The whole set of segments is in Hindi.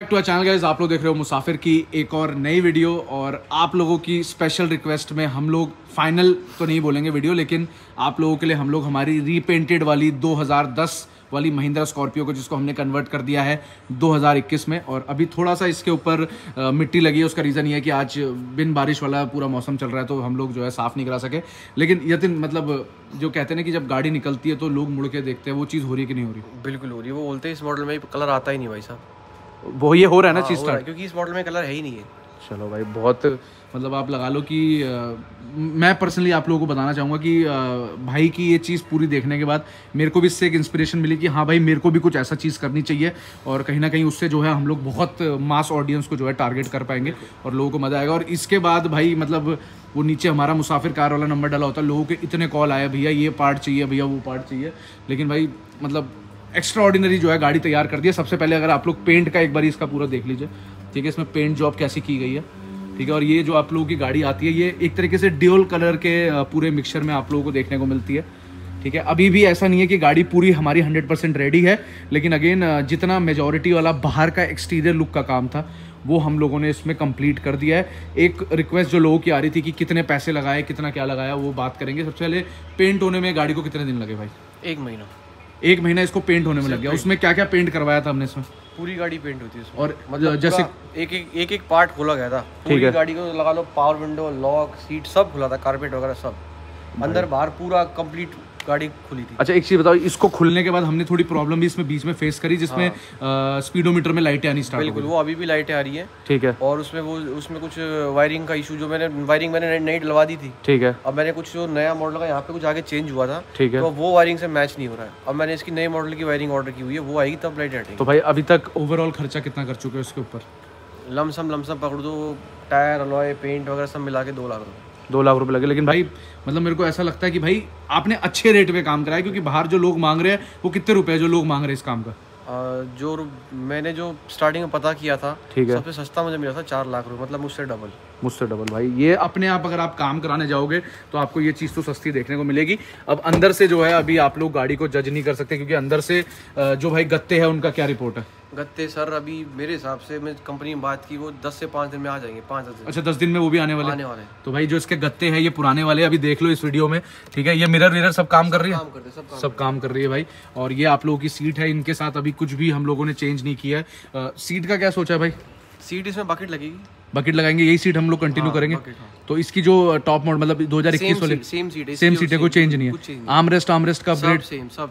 टू अ चैनल गाइस, आप लोग देख रहे हो मुसाफिर की एक और नई वीडियो। और आप लोगों की स्पेशल रिक्वेस्ट में हम लोग फाइनल तो नहीं बोलेंगे वीडियो, लेकिन आप लोगों के लिए हम लोग हमारी रीपेंटेड वाली 2010 वाली महिंद्रा स्कॉर्पियो को, जिसको हमने कन्वर्ट कर दिया है 2021 में। और अभी थोड़ा सा इसके ऊपर मिट्टी लगी है। उसका रीज़न ये है कि आज बिन बारिश वाला पूरा मौसम चल रहा है, तो हम लोग जो है साफ़ नहीं करा सके। लेकिन यतिन, मतलब जो कहते हैं ना कि जब गाड़ी निकलती है तो लोग मुड़ के देखते हैं, वो चीज़ हो रही है कि नहीं हो रही? बिल्कुल हो रही है। वो बोलते हैं इस मॉडल में कलर आता ही नहीं भाई साहब। वो ये हो रहा है ना चीज़ स्टार्ट, क्योंकि इस मॉडल में कलर है ही नहीं है। चलो भाई, बहुत मतलब आप लगा लो कि मैं पर्सनली आप लोगों को बताना चाहूँगा कि भाई की ये चीज़ पूरी देखने के बाद मेरे को भी इससे एक इंस्पिरेशन मिली कि हाँ भाई, मेरे को भी कुछ ऐसा चीज़ करनी चाहिए। और कहीं ना कहीं उससे जो है हम लोग बहुत मास ऑडियंस को जो है टारगेट कर पाएंगे और लोगों को मज़ा आएगा। और इसके बाद भाई मतलब वो नीचे हमारा मुसाफिर कार वाला नंबर डाला होता है, लोगों के इतने कॉल आए, भैया ये पार्ट चाहिए, भैया वो पार्ट चाहिए। लेकिन भाई मतलब एक्स्ट्रा ऑर्डिनरी जो है गाड़ी तैयार कर दी है। सबसे पहले अगर आप लोग पेंट का एक बार इसका पूरा देख लीजिए, ठीक है, इसमें पेंट जॉब कैसी की गई है, ठीक है। और ये जो आप लोगों की गाड़ी आती है, ये एक तरीके से ड्यूल कलर के पूरे मिक्सचर में आप लोगों को देखने को मिलती है, ठीक है। अभी भी ऐसा नहीं है कि गाड़ी पूरी हमारी 100% रेडी है, लेकिन अगेन जितना मेजॉरिटी वाला बाहर का एक्सटीरियर लुक का काम था वो हम लोगों ने इसमें कंप्लीट कर दिया है। एक रिक्वेस्ट जो लोगों की आ रही थी कि कितने पैसे लगाए, कितना क्या लगाया, वो बात करेंगे। सबसे पहले पेंट होने में गाड़ी को कितने दिन लगे भाई? 1 महीना इसको पेंट होने में लग गया। उसमें क्या क्या पेंट करवाया था हमने इसमें? पूरी गाड़ी पेंट होती है इसमें। और मतलब जैसे एक पार्ट खोला गया था पूरी गाड़ी को, लगा लो पावर विंडो, लॉक, सीट सब खुला था, कारपेट वगैरह सब अंदर बाहर पूरा कंप्लीट गाड़ी खुली थी। अच्छा, एक चीज बताओ, इसको खुलने के बाद हमने थोड़ी प्रॉब्लम भी इसमें बीच में फेस करी, जिसमें स्पीडोमीटर में लाइटें आनी स्टार्ट हो गई। बिल्कुल, वो अभी भी लाइटें आ रही है, ठीक है। और उसमें कुछ वायरिंग का इशू, जो मैंने नई डलवा दी थी, ठीक है। अब मैंने कुछ जो नया मॉडल का यहाँ पे कुछ आगे चेंज हुआ था, ठीक है, तो वो वायरिंग से मैच नहीं हो रहा है। अब मैंने इसकी नई मॉडल की वायरिंग ऑर्डर की हुई है, वो आएगी तब लाइट हटेगी। तो भाई अभी तक ओवरऑल खर्चा कितना कर चुके हो इसके ऊपर? लमसम पकड़ दो, टायर, अलॉय, पेंट वगैरह सब मिला के 2 लाख रुपये। 2 लाख रुपए लगे। लेकिन भाई मतलब मेरे को ऐसा लगता है कि भाई आपने अच्छे रेट पे काम कराया, क्योंकि बाहर जो लोग मांग रहे हैं वो कितने रुपए है जो लोग मांग रहे हैं इस काम का? जो मैंने जो स्टार्टिंग में पता किया था, ठीक है, सबसे सस्ता मुझे मिला था 4 लाख रुपए, मतलब मुझसे डबल। भाई ये अपने आप अगर आप काम कराने जाओगे तो आपको ये चीज़ तो सस्ती देखने को मिलेगी। अब अंदर से जो है अभी आप लोग गाड़ी को जज नहीं कर सकते, क्योंकि अंदर से जो भाई गत्ते हैं उनका क्या रिपोर्ट है? गत्ते सर अभी मेरे हिसाब से, मैं कंपनी में बात की, वो 10 से 5 दिन में आ जाएंगे। 5-10 दिन। अच्छा, 10 दिन में वो भी आने वाले हैं। तो भाई जो इसके गत्ते हैं ये पुराने वाले, अभी देख लो इस वीडियो में, ठीक है। ये मिरर सब काम कर रही है, सब काम कर रही है भाई। और ये आप लोगों की सीट है, इनके साथ अभी कुछ भी हम लोगों ने चेंज नहीं किया है। सीट का क्या सोचा है भाई? सीट इसमें बकेट लगेगी, बकेट लगाएंगे, यही सीट हम लोग कंटिन्यू करेंगे। तो इसकी जो टॉप मॉडल मतलब 2021 वाले सेम सीट है, कोई चेंज नहीं है। आर्मरेस्ट का अपग्रेड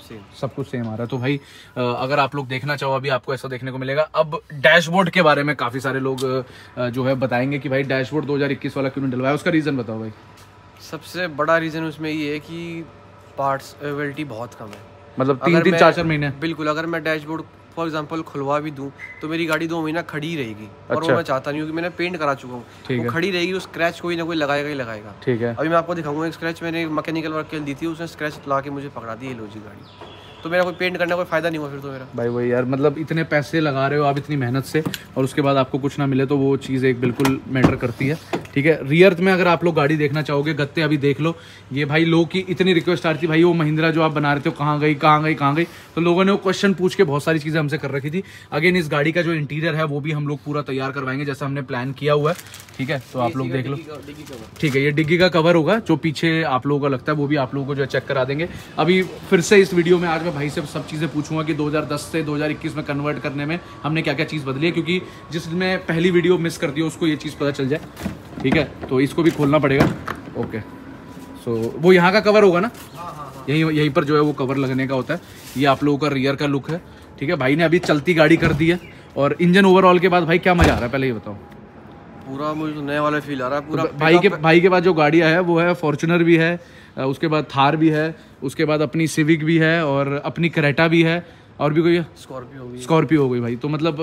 सब कुछ सेम आ रहा है। तो भाई अगर आप लोग देखना चाहो, अभी आपको ऐसा देखने को मिलेगा। अब डैशबोर्ड के बारे में काफी सारे लोग जो है बताएंगे कि भाई डैशबोर्ड 2021 वाला क्यों नहीं डलवाया, उसका रीजन बताओ भाई। सबसे बड़ा रीजन उसमें ये है कि पार्ट्स अवेलेबिलिटी बहुत कम है, मतलब 3-3, 4-4 महीने। बिल्कुल, अगर मैं डैशबोर्ड फॉर एग्जांपल खुलवा भी दूं तो मेरी गाड़ी 2 महीना खड़ी रहेगी। और वो मैं चाहता नहीं हूँ, कि मैंने पेंट करा चुका हूँ, वो खड़ी रहेगी, वो स्क्रैच कोई ना कोई लगाएगा ही लगाएगा, ठीक है। अभी मैं आपको दिखाऊंगा एक स्क्रैच, मैंने मैकेनिकल वर्क के लिए दी थी, उसने स्क्रैच ला के मुझे पकड़ा दी, लो जी गाड़ी। तो मेरा कोई पेंट करने का कोई फायदा नहीं हुआ फिर तो मेरा। भाई वही यार, मतलब इतने पैसे लगा रहे हो आप इतनी मेहनत से, और उसके बाद आपको कुछ ना मिले, तो वो चीज़ एक बिल्कुल मैटर करती है, ठीक है। रियर में अगर आप लोग गाड़ी देखना चाहोगे, गत्ते अभी देख लो। ये भाई लोग की इतनी रिक्वेस्ट आ रही थी, भाई वो महिंद्रा जो आप बना रहे थे कहाँ गई, तो लोगों ने वो क्वेश्चन पूछ के बहुत सारी चीज़ें हमसे कर रखी थी। अगेन इस गाड़ी का जो इंटीरियर है वो भी हम लोग पूरा तैयार करवाएंगे जैसा हमने प्लान किया हुआ है, ठीक है। तो आप लोग देख लो, ठीक है, ये डिग्गी का कवर होगा, जो पीछे आप लोगों को लगता है वो भी आप लोगों को जो है चेक करा देंगे। अभी फिर से इस वीडियो में आज मैं भाई से सब चीज़ें पूछूंगा कि 2010 से 2021 में कन्वर्ट करने में हमने क्या क्या चीज़ बदली है, क्योंकि जिसने पहली वीडियो मिस कर दी उसको ये चीज़ पता चल जाए, ठीक है। तो इसको भी खोलना पड़ेगा, ओके। सो वो यहाँ का कवर होगा ना, यहीं पर जो है वो कवर लगने का होता है। ये आप लोगों का रियर का लुक है, ठीक है। भाई ने अभी चलती गाड़ी कर दी है, और इंजन ओवरऑल के बाद भाई क्या मजा आ रहा है, पहले ये बताओ। पूरा मुझे तो नया वाला फील आ रहा है पूरा। तो भाई के बाद जो गाड़ियाँ है वो है फॉर्च्यूनर भी है, उसके बाद थार भी है, उसके बाद अपनी सिविक भी है, और अपनी क्रेटा भी है, और भी कोई है, स्कॉर्पियो हो गई भाई। तो मतलब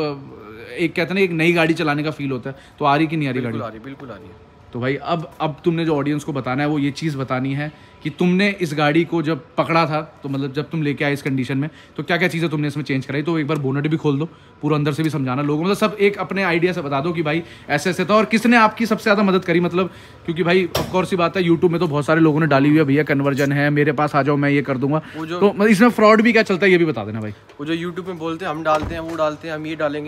एक कहते हैं ना, एक नई गाड़ी चलाने का फील होता है। तो आ रही कि नहीं आ रही गाड़ी? बिल्कुल आ रही है। तो भाई अब तुमने जो ऑडियंस को बताना है वो ये चीज़ बतानी है कि तुमने इस गाड़ी को जब पकड़ा था, तो मतलब जब तुम लेके आए इस कंडीशन में, तो क्या क्या चीज़ें तुमने इसमें चेंज कराई। तो एक बार बोनट भी खोल दो, पूरा अंदर से भी समझाना लोगों, मतलब सब एक अपने आइडिया से बता दो कि भाई ऐसे ऐसे था, और किसने आपकी सबसे ज़्यादा मदद करी। मतलब क्योंकि भाई ऑफकोर्स ही बात है, यूट्यूब में तो बहुत सारे लोगों ने डाली हुई है, भैया कन्वर्जन है, मेरे पास आ जाओ, मैं ये कर दूंगा। तो इसमें फ्रॉड भी क्या चलता है ये भी बता देना भाई। वो जो यूट्यूब में बोलते हैं हम डालते हैं, वो डालते हैं, हम ये डालेंगे,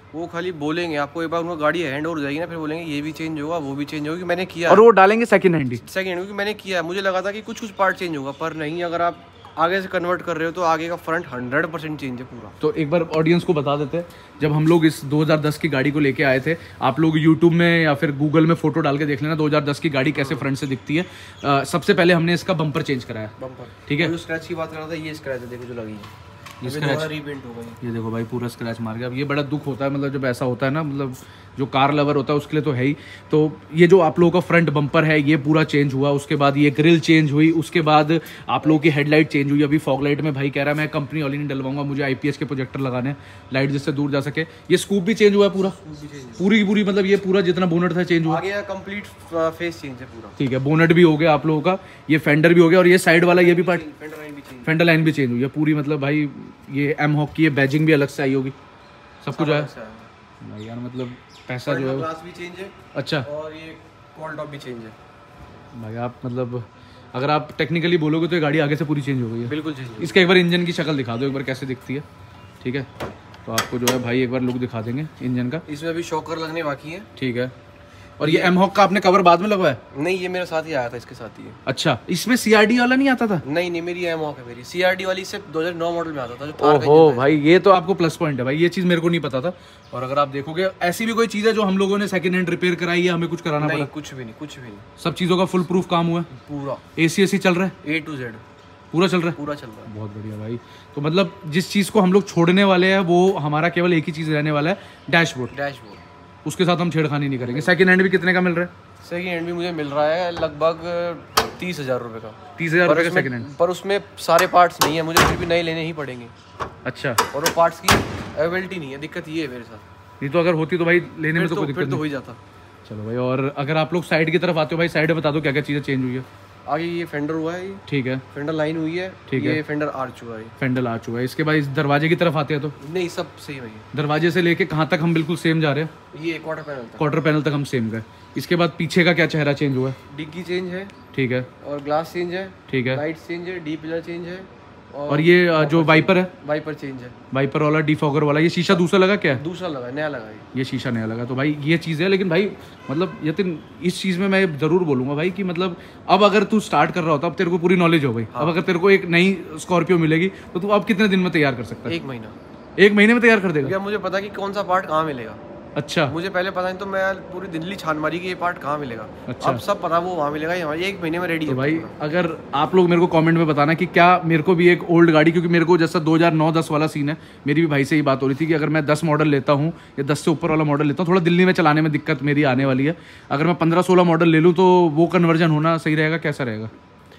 वो खाली बोलेंगे आपको, एक बार उनको गाड़ी हैंड ओवर हो जाएगी ना, फिर बोलेंगे ये भी चेंज होगा वो भी चेंज होगा, मैंने किया। और वो डालेंगे सेकंड हैंड ही, क्योंकि मैंने किया, मुझे लगा था कि कुछ पार्ट चेंज होगा, पर नहीं। अगर आप आगे से कन्वर्ट कर रहे हो तो आगे का फ्रंट 100% चेंज है पूरा। तो एक बार ऑडियंस को बता देते हैं, जब हम लोग इस 2010 की गाड़ी को लेके आए थे, आप लोग यूट्यूब में या फिर गूगल में फोटो डाल के देख लेना 2010 की गाड़ी कैसे फ्रंट से दिखती है। सबसे पहले हमने इसका बम्पर चेंज कराया, बम्पर, ठीक है। स्क्रैच की बात कर रहा था, ये स्क्रैच है, देखो जो लगी है, ये स्क्रैच रीपेंट हो गई, ये देखो भाई पूरा स्क्रैच मार गया। अब ये बड़ा दुख होता है, मतलब जब ऐसा होता है ना, मतलब जो कार लवर होता है उसके लिए तो है ही। तो ये जो आप लोगों का फ्रंट बम्पर है ये पूरा चेंज हुआ, उसके बाद ये ग्रिल चेंज हुई, उसके बाद आप लोगों की हेडलाइट चेंज हुई। अभी फॉग लाइट में भाई कह रहा है मैं कंपनी वाली नहीं डलवाऊंगा, मुझे IPS के प्रोजेक्टर लगाने, लाइट जिससे दूर जा सके। ये स्कूप भी चेंज हुआ है पूरा, पूरी पूरी, मतलब ये पूरा जितना बोनट था चेंज हुआ, कंप्लीट फेस चेंज है पूरा, ठीक है। बोनट भी हो गया आप लोगों का, ये फेंडर भी हो गया, और ये साइड वाला ये भी पार्ट, फेंडर लाइन भी चेंज हुई है पूरी। मतलब भाई ये M-Hawk की बैजिंग भी अलग से आई होगी, सब कुछ है भाई यार। मतलब पैसा जो है ग्लास भी चेंज है, अच्छा, और ये कॉल टॉप भी चेंज है भाई। आप मतलब अगर आप टेक्निकली बोलोगे तो ये गाड़ी आगे से पूरी चेंज हो गई है, बिल्कुल चेंज है। इसका एक बार इंजन की शक्ल दिखा दो एक बार कैसे दिखती है, ठीक है। तो आपको जो है भाई एक बार लुक दिखा देंगे इंजन का। इसमें अभी शॉकर लगने बाकी है, ठीक है। और ये M-Hawk का आपने कवर बाद में लगवाया? नहीं, ये मेरे साथ ही आया था, इसके साथ ही है। अच्छा, इसमें CRD वाला नहीं आता था? नहीं, मेरी M-Hawk है, मेरी CRD वाली से 2009 मॉडल में आता था, जो थार का ओहो भाई, ये तो आपको प्लस पॉइंट है भाई, ये चीज मेरे को नहीं पता था। और अगर आप देखोगे ऐसी भी कोई चीज है जो हम लोगों ने सेकंड हैंड रिपेयर कराई है, हमें कुछ कराना पड़ा? कुछ भी नहीं, कुछ भी नहीं, सब चीजों का फुल प्रूफ काम हुआ है पूरा। AC चल रहा है, A to Z पूरा चल रहा है, पूरा चल रहा है। बहुत बढ़िया भाई। तो मतलब जिस चीज को हम लोग छोड़ने वाले हैं वो हमारा केवल एक ही चीज रहने वाला है, डैशबोर्ड। उसके साथ हम छेड़खानी नहीं करेंगे। सेकंड हैंड भी कितने का मिल रहा है? सेकंड हैंड भी मुझे मिल रहा है लगभग 30,000 रुपये का। 30,000 रुपये का सेकंड हैंड? पर उसमें सारे पार्ट्स नहीं है, मुझे फिर भी नए लेने ही पड़ेंगे। अच्छा, और वो पार्ट्स की अवेलेबिलिटी नहीं है, दिक्कत ये है मेरे साथ। नहीं तो अगर होती तो भाई लेने में तो कोई दिक्कत नहीं, तो हो ही जाता। चलो भाई, और अगर आप लोग साइड की तरफ आते हो भाई, साइड में बता दो क्या क्या चीज़ें चेंज हुई है। आगे ये फेंडर हुआ है, ठीक है, फेंडर लाइन हुई है, ठीक है, ये फेंडर आर्च हुआ है, फेंडर आर्च हुआ है। इसके बाद इस दरवाजे की तरफ आते हैं तो नहीं, सब सेम है। दरवाजे से लेके कहाँ तक हम बिल्कुल सेम जा रहे हैं? ये क्वार्टर पैनल तक हम सेम गए। इसके बाद पीछे का क्या चेहरा चेंज हुआ है? डिग्गी चेंज है, ठीक है, और ग्लास चेंज है, ठीक है, लाइट चेंज है, डी पिलर चेंज है, और ये जो वाइपर है, वाइपर चेंज है, वाइपर वाला डिफॉगर वाला। ये शीशा दूसरा लगा क्या है? दूसरा लगा, नया लगा ये शीशा नया लगा। तो भाई ये चीज़ है, लेकिन भाई मतलब यतिन इस चीज़ में मैं ज़रूर बोलूँगा भाई कि मतलब अब अगर तू स्टार्ट कर रहा होता, अब तेरे को पूरी नॉलेज हो गई। अब अगर तेरे को एक नई स्कॉर्पियो मिलेगी तो तू अब कितने दिन में तैयार कर सकता है? 1 महीना। 1 महीने में तैयार कर देगा? मुझे पता कि कौन सा पार्ट कहाँ मिलेगा। अच्छा, मुझे पहले पता नहीं, तो मैं पूरी दिल्ली छान मारी कि ये पार्ट कहाँ मिलेगा। अच्छा, अब सब पता वो वहाँ मिलेगा, हमारी 1 महीने में रेडी तो है। भाई अगर आप लोग मेरे को कमेंट में बताना कि क्या मेरे को भी एक ओल्ड गाड़ी, क्योंकि मेरे को जैसा 2009-10 वाला सीन है, मेरी भी भाई से ही बात हो रही थी कि अगर मैं 10 मॉडल लेता हूँ या 10 से ऊपर वाला मॉडल लेता हूँ, थोड़ा दिल्ली में चलाने में दिक्कत मेरी आने वाली है। अगर मैं 15-16 मॉडल ले लूँ तो वो कन्वर्जन होना सही रहेगा, कैसा रहेगा?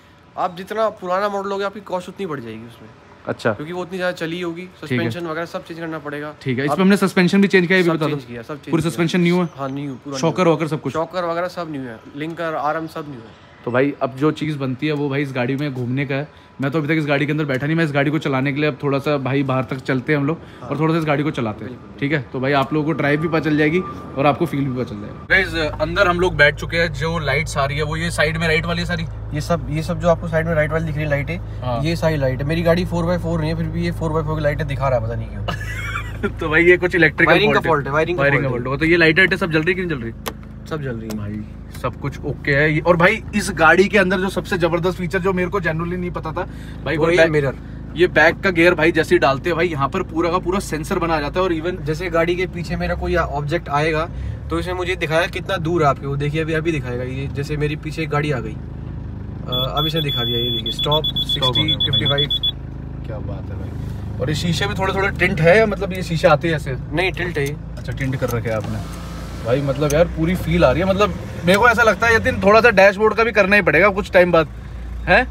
आप जितना पुराना मॉडल होगा आपकी कॉस्ट उतनी बढ़ जाएगी उसमें। अच्छा, क्योंकि वो उतनी ज़्यादा चली होगी, सस्पेंशन वगैरह सब चेंज करना पड़ेगा। ठीक है, इसमें हमने सस्पेंशन भी चेंज किया, ये भी बता दो। सब पूरी सस्पेंशन न्यू है? हाँ, न्यू, पूरा शॉकर वॉकर सब कुछ, शॉकर वगैरह सब न्यू है, लिंकर आर्म सब न्यू है। तो भाई अब जो चीज़ बनती है वो भाई इस गाड़ी में घूमने का है। मैं तो अभी तक इस गाड़ी के अंदर बैठा नहीं, मैं इस गाड़ी को चलाने के लिए अब थोड़ा सा भाई बाहर तक चलते हैं हम लोग, और थोड़ा सा इस गाड़ी को चलाते हैं, ठीक है। तो भाई आप लोगों को ड्राइव भी पता चल जाएगी और आपको फील भी पता चल जाएगा। गाइस अंदर हम लोग बैठ चुके हैं। जो लाइट्स आ रही है वो ये साइड में राइट वाली सारी, ये सब जो आपको साइड में राइट वाली दिख रही है लाइट है, ये सारी लाइट है। मेरी गाड़ी 4x4 नहीं है, फिर भी ये 4x4 की लाइटें दिखा रहा है, पता नहीं क्यों। तो भाई ये कुछ इलेक्ट्रिकल वायरिंग का फॉल्ट है, वायरिंग का फॉल्ट हो। तो ये लाइटें सब जल रही कि नहीं जल रही? सब जल रही है भाई, सब कुछ ओके है। और भाई इस गाड़ी के अंदर जो सबसे जबरदस्त फीचर जो मेरे को जनरली नहीं पता था भाई, वो मिरर। ये बैक का गियर भाई जैसे ही डालते हैं भाई यहाँ पर पूरा का पूरा सेंसर बना जाता है। और इवन जैसे गाड़ी के पीछे मेरा कोई ऑब्जेक्ट आएगा तो इसमें मुझे दिखाया कितना दूर है आपके, वो देखिए अभी दिखाएगा। ये जैसे मेरी पीछे एक गाड़ी आ गई, अब इसने दिखा दिया, ये देखिए स्टॉप 60 55। क्या बात है भाई। और ये शीशे भी थोड़े थोड़े टिंट है, मतलब ये शीशे आते हैं ऐसे? नहीं, टिल्ट है। अच्छा, टिंट कर रखे हैं आपने भाई, मतलब यार पूरी फील आ रही है। मतलब मेरे को ऐसा लगता है यतिन थोड़ा सा डैशबोर्ड का भी करना ही पड़ेगा कुछ टाइम बाद, है?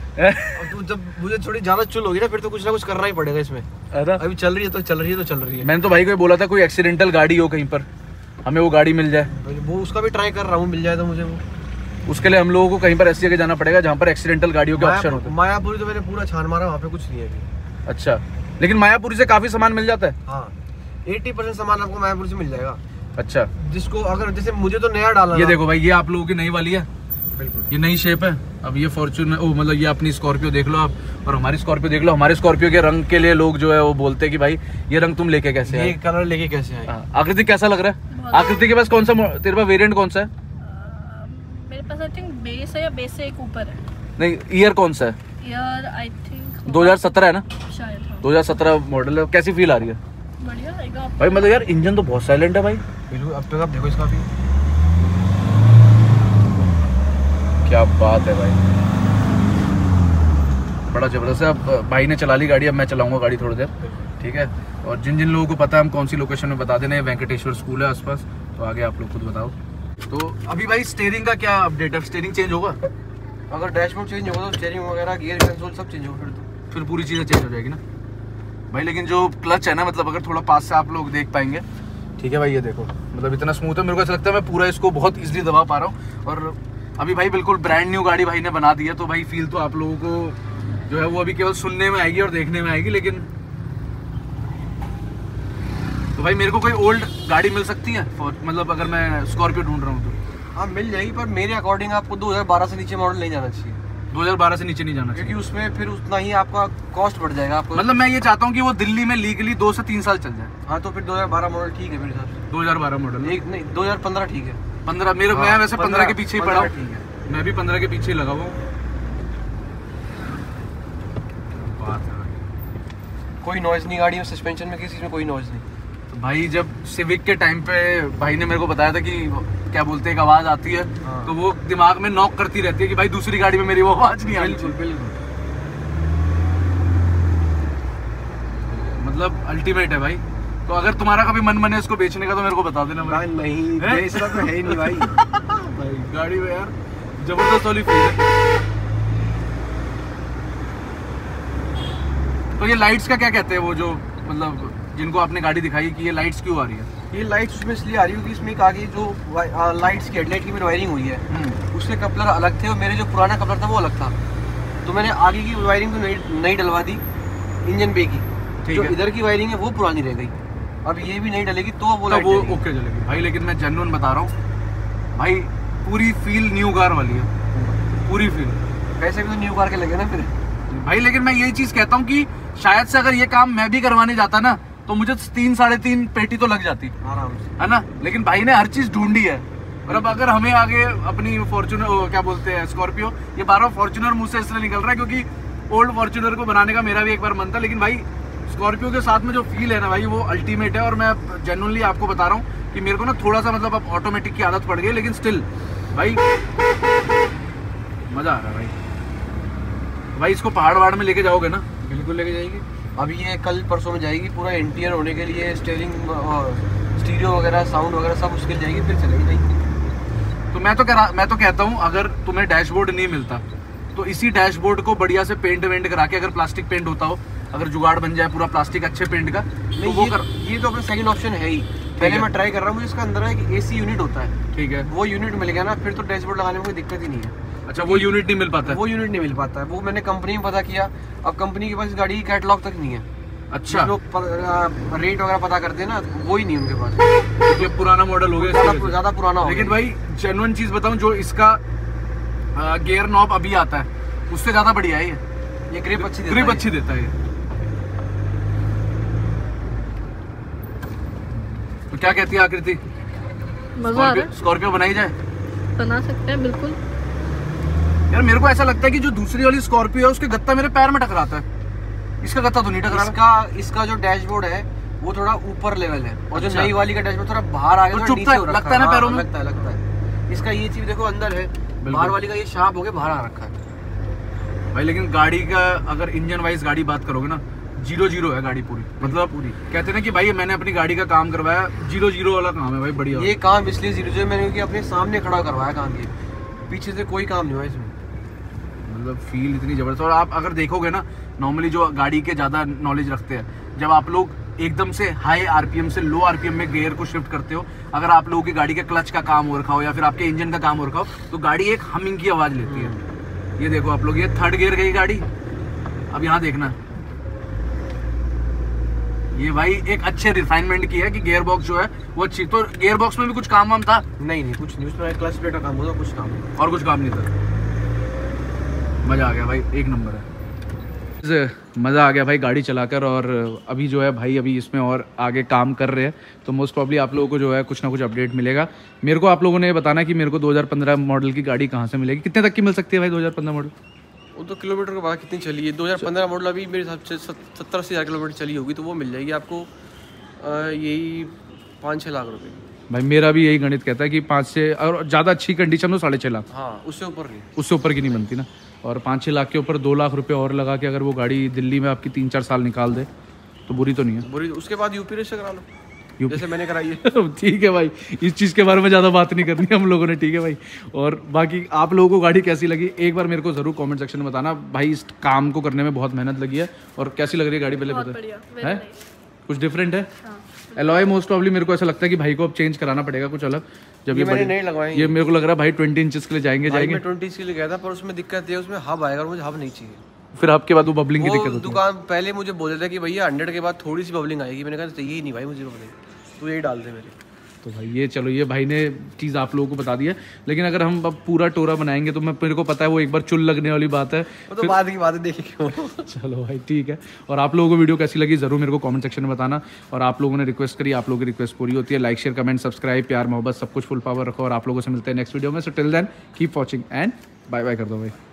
तो जब मुझे थोड़ी ज्यादा चुल होगी ना, फिर तो कुछ ना कुछ करना ही पड़ेगा इसमें। अभी चल रही है तो चल रही है। मैंने तो भाई को बोला था कोई एक्सीडेंटल गाड़ी हो कहीं पर, हमें वो गाड़ी मिल जाए। वो उसका भी ट्राई कर रहा हूँ, मिल जाए तो मुझे वो। उसके लिए हम लोगों को कहीं पर ऐसी जगह जाना पड़ेगा जहाँ पर एक्सीडेंटल गाड़ियों के ऑप्शन होते हैं। मायापुरी तो मैंने पूरा छान मारा, वहाँ पे कुछ नहीं है अभी। अच्छा, लेकिन मायापुरी से काफी सामान मिल जाता है? हाँ, 80% सामान आपको मायापुरी से मिल जाएगा। अच्छा, जिसको अगर जैसे मुझे तो नया डाला, ये देखो भाई, ये आप लोगों की नई वाली है, बिल्कुल। ये नई शेप है। अब ये फॉर्च्यूनर मतलब ये अपनी स्कॉर्पियो देख लो आप, और हमारी स्कॉर्पियो देख लो। हमारे स्कॉर्पियो के रंग के लिए लोग जो है वो बोलते हैं कि भाई ये रंग तुम लेके कैसे आए, ये कलर लेके कैसे आए। आकृति कैसा लग रहा है? आकृति के पास कौन सा, तेरे पास वेरिएंट कौन सा है? मेरे पास आई थिंक बेस है या बेस से एक ऊपर है। नहीं, ईयर कौन सा है? ईयर आई थिंक 2017 है ना? शायद 2017 मॉडल है। कैसी फील आ रही है? बढ़िया रहेगा भाई मतलब यार इंजन तो बहुत साइलेंट है भाई। बिल्कुल। अब तक आप देखो इसका भी, क्या बात है भाई, बड़ा जबरदस्त है। अब भाई ने चला ली गाड़ी, अब मैं चलाऊंगा गाड़ी थोड़ी देर, ठीक है। और जिन जिन लोगों को पता है हम कौन सी लोकेशन में बता देना है, वेंकटेश्वर स्कूल है आसपास, तो आगे आप लोग खुद बताओ। तो अभी भाई स्टीयरिंग का क्या अपडेट है? स्टीयरिंग चेंज होगा? अगर डैशबोर्ड चेंज होगा तो स्टीयरिंग वगैरह, गियर कंसोल सब चेंज होगा, फिर पूरी चीज़ें चेंज हो जाएगी ना भाई। लेकिन जो क्लच है ना, मतलब अगर थोड़ा पास से आप लोग देख पाएंगे, ठीक है भाई, ये देखो मतलब इतना स्मूथ है। मेरे को ऐसा लगता है मैं पूरा इसको बहुत इजीली दबा पा रहा हूँ। और अभी भाई बिल्कुल ब्रांड न्यू गाड़ी भाई ने बना दी है, तो भाई फील तो आप लोगों को जो है वो अभी केवल सुनने में आएगी और देखने में आएगी। लेकिन तो भाई मेरे को कोई ओल्ड गाड़ी मिल सकती है मतलब अगर मैं स्कॉर्पियो ढूंढ रहा हूँ तो? हाँ मिल जाएगी, पर मेरे अकॉर्डिंग आपको 2012 से नीचे मॉडल नहीं जाना चाहिए। 2012 से नीचे नहीं जाना चाहिए, क्योंकि उसमें फिर उतना ही आपका कॉस्ट बढ़ जाएगा आपको। मतलब मैं ये चाहता हूँ कि वो दिल्ली में लीगली 2 से 3 साल चल जाए। हाँ तो फिर 2012 मॉडल ठीक है मेरे हिसाब से। 2012 मॉडल एक नहीं, 2015 ठीक है। 15 मेरे मैं वैसे 15 के पीछे ही पड़ा हूँ, ठीक है। मैं भी 15 के पीछे ही लगा हुआ हूँ। कोई नॉइज नहीं गाड़ी में, सस्पेंशन में किसी में कोई नॉइज नहीं। तो भाई जब सिविक के टाइम पे भाई ने मेरे को बताया था कि क्या बोलते हैं, एक आवाज आती है, हाँ। तो वो दिमाग में नॉक करती रहती है कि भाई दूसरी गाड़ी में मेरी वो आवाज नहीं आनी चाहिए। बिल्कुल। मतलब अल्टीमेट है भाई। तो अगर तुम्हारा कभी मन बने इसको बेचने का तो मेरे को बता देना भाई। नहीं बेचना तो है ही नहीं भाई। भाई गाड़ी में यार जबरदस्त वाली फील है। तो ये लाइट्स का क्या कहते हैं, वो जो मतलब जिनको आपने गाड़ी दिखाई कि ये लाइट्स क्यों आ रही है? ये लाइट्स उसमें इसलिए आ रही है कि इसमें एक आगे जो लाइट्स की हेडलाइट की मेरी वायरिंग हुई है, उसके कपलर अलग थे और मेरे जो पुराना कपलर था वो अलग था। तो मैंने आगे की वायरिंग तो नई डलवा दी इंजन पे की, जो इधर की वायरिंग है वो पुरानी रह गई। अब ये भी नहीं डलेगी तो वो ओके चलेगी भाई। लेकिन मैं जेन्युइन बता रहा हूँ भाई, पूरी फील न्यू कार वाली है, पूरी फील। पैसे भी तो न्यू कार के लगे ना फिर भाई। लेकिन मैं यही चीज कहता हूँ कि शायद से अगर ये काम मैं भी करवाने जाता ना तो मुझे 3 साढ़े 3 पेटी तो लग जाती आराम से, है ना। लेकिन भाई ने हर चीज ढूंढी है। और अब अगर हमें आगे अपनी फॉर्च्यूनर क्या बोलते हैं स्कॉर्पियो, ये 12 फॉर्च्यूनर मुझसे इसलिए निकल रहा है क्योंकि ओल्ड फॉर्च्यूनर को बनाने का मेरा भी एक बार मन था। लेकिन भाई स्कॉर्पियो के साथ में जो फील है ना भाई, वो अल्टीमेट है। और मैं जेन्युइनली आपको बता रहा हूँ कि मेरे को ना थोड़ा सा मतलब अब ऑटोमेटिक की आदत पड़ गई, लेकिन स्टिल भाई मजा आ रहा है भाई। भाई इसको पहाड़ वहाड़ में लेके जाओगे ना? बिल्कुल लेके जाएगी। अभी ये कल परसों में जाएगी, पूरा इंटीरियर होने के लिए स्टीयरिंग स्टीरियो वगैरह साउंड वगैरह सब उसके लिए जाएगी, फिर चलेगी नहीं। तो मैं तो कहता हूँ अगर तुम्हें डैशबोर्ड नहीं मिलता तो इसी डैशबोर्ड को बढ़िया से पेंट वेंट करा के, अगर प्लास्टिक पेंट होता हो, अगर जुगाड़ बन जाए पूरा प्लास्टिक अच्छे पेंट का, तो वो ये तो अपना सेकंड ऑप्शन है ही। पहले मैं ट्राई कर रहा हूँ, मुझे इसका अंदर है कि एसी यूनिट होता है, ठीक है, वो यूनिट मिल गया ना फिर तो डैशबोर्ड लगाने में कोई दिक्कत ही नहीं है। अच्छा वो यूनिट नहीं मिल पाता है? वो यूनिट नहीं मिल पाता है, वो मैंने कंपनी में पता किया। अब कंपनी के पास इस गाड़ी की कैटलॉग तक नहीं है। अच्छा, लोग रेट वगैरह पता करते हैं ना, वो ही नहीं उनके पास। ये पुराना मॉडल हो गया, ज्यादा पुराना हो गया। लेकिन भाई जेन्युइन चीज बताऊं, जो इसका गियर नॉब अभी आता है उससे ज्यादा बढ़िया है ये ग्रिप अच्छी देता है। तो क्या कहती है आकृति, स्कॉर्पियो बनाई जाए? बना सकते हैं बिल्कुल। यार मेरे को ऐसा लगता है कि जो दूसरी वाली स्कॉर्पियो है उसके गत्ता मेरे पैर में टकराता है, इसका गत्ता तो नहीं टकरा। इसका जो डैशबोर्ड है वो थोड़ा ऊपर लेवल है, और जो नई वाली का डैशबोर्ड थोड़ा बाहर आ गया, चुभता है, लगता है ना पैरों में। लगता है। इसका ये चीज देखो अंदर है, बाहर वाली का ये शार्प हो गया बाहर आ रखा है भाई। लेकिन गाड़ी का अगर इंजन वाइज गाड़ी बात करोगे ना, 0-0 है गाड़ी पूरी, मतलब पूरी। कहते हैं ना कि भाई मैंने अपनी गाड़ी का काम करवाया, 0-0 वाला काम है भाई, बढ़िया। ये काम इसलिए 0-0 मैंने अपने सामने खड़ा करवाया काम, ये पीछे से कोई काम नहीं हुआ इसमें। मतलब फील इतनी जबरदस्त। और आप अगर देखोगे ना, नॉर्मली जो गाड़ी के ज़्यादा नॉलेज रखते हैं, जब आप लोग एकदम से हाई आरपीएम से लो आरपीएम में गियर को शिफ्ट करते हो, अगर आप लोगों की गाड़ी के क्लच का काम हो रखा हो या फिर आपके इंजन का काम हो रखा हो, तो गाड़ी एक हमिंग की आवाज़ लेती है। ये देखो आप लोग, ये 3rd गियर गई गाड़ी। अब यहाँ देखना, ये भाई एक अच्छे रिफाइनमेंट की है कि गियर बॉक्स जो है वो अच्छी। तो गियर बॉक्स में भी कुछ काम वाम था? नहीं कुछ नहीं, उसमें क्लच प्लेट का काम होता, कुछ काम नहीं। और कुछ काम नहीं था। मज़ा आ गया भाई, एक नंबर है। मज़ा आ गया भाई गाड़ी चलाकर। और अभी जो है भाई अभी इसमें और आगे काम कर रहे हैं, तो मोस्ट प्रॉब्ली आप लोगों को जो है कुछ ना कुछ अपडेट मिलेगा। मेरे को आप लोगों ने बताना कि मेरे को 2015 मॉडल की गाड़ी कहाँ से मिलेगी, कितने तक की मिल सकती है भाई 2015 मॉडल? वो तो किलोमीटर के बाद कितनी चली है, 2015 मॉडल अभी मेरे हिसाब से 70-80 हज़ार किलोमीटर चली होगी, तो वो मिल जाएगी आपको यही 5-6 लाख रुपए। भाई मेरा भी यही गणित कहता है कि 5 से और ज़्यादा अच्छी कंडीशन हो 6.5 लाख। हाँ, उससे ऊपर नहीं, उससे ऊपर की नहीं बनती ना। और 5-6 लाख के ऊपर 2 लाख रुपए और लगा के अगर वो गाड़ी दिल्ली में आपकी 3-4 साल निकाल दे तो बुरी तो नहीं है। बुरी। उसके बाद यूपी रेस करा लो, जैसे मैंने कराई है। ठीक है भाई, इस चीज़ के बारे में ज़्यादा बात नहीं करनी हम लोगों ने, ठीक है भाई। और बाकी आप लोगों को गाड़ी कैसी लगी एक बार मेरे को ज़रूर कमेंट सेक्शन में बताना। भाई इस काम को करने में बहुत मेहनत लगी है। और कैसी लग रही है गाड़ी पहले बता है? कुछ डिफरेंट है। एलॉय मोस्ट प्रॉब्ली मेरे को ऐसा लगता है कि भाई को अब चेंज कराना पड़ेगा कुछ अलग। जब ये मैंने नहीं लगवाए, ये मेरे को लग रहा है भाई 20 इंचेस के लिए जाएंगे। मैं 20 इंच के लिए गया था, पर उसमें दिक्कत है, उसमें हब आएगा और मुझे हब नहीं चाहिए। फिर आपके बाद वो बबलिंग की दिक्कत होती है। दुकान पहले मुझे बोल रहा था कि भैया 100 के बाद थोड़ी सी बबलिंग आएगी, मैंने कहा चाहिए ही नहीं भाई मुझे बबलिंग, तो यही डाल दे मेरे। तो भाई ये चलो, ये भाई ने चीज़ आप लोगों को बता दी है। लेकिन अगर हम अब पूरा टोरा बनाएंगे तो मेरे को पता है वो एक बार चुल लगने वाली बात है। वो तो बाद की बात है, देखिए क्यों। चलो भाई ठीक है। और आप लोगों को वीडियो कैसी लगी ज़रूर मेरे को कमेंट सेक्शन में बताना। और आप लोगों ने रिक्वेस्ट करी, आप लोगों की रिक्वेस्ट पूरी होती है। लाइक शेयर कमेंट सब्सक्राइब, प्यार मोहब्बत सब कुछ फुल पावर रखो। और आप लोगों से मिलते हैं नेक्स्ट वीडियो में। So till then keep watching and bye bye कर दो भाई।